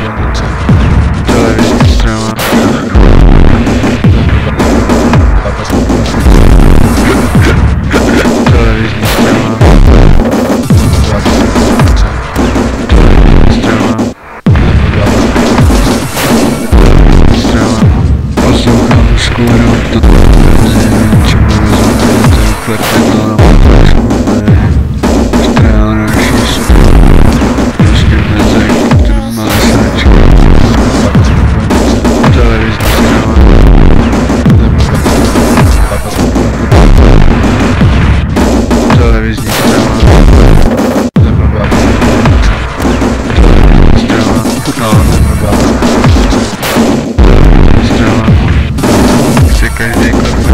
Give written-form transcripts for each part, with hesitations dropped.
televizní strana, televizní strana, poslouchám skoro to televizi, čemu rozumíte, klepětá na motorskou strana naší super, prostě mezek, který má sáčku, televizní strana, televizní strana, každý klepe,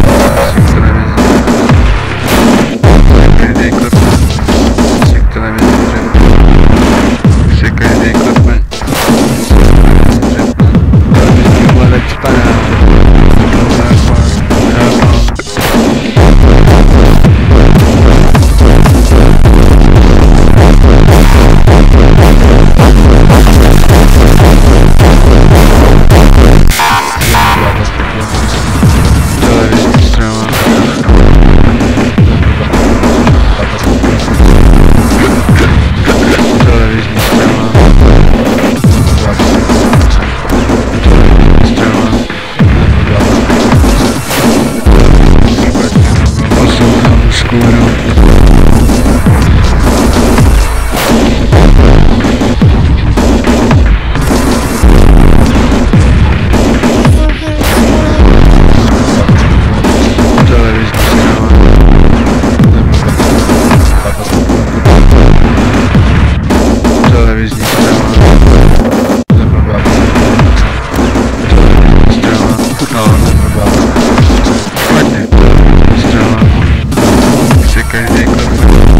si každý klepe, televizní hledačka,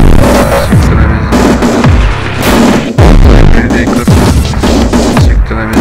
každý klep, si televizi.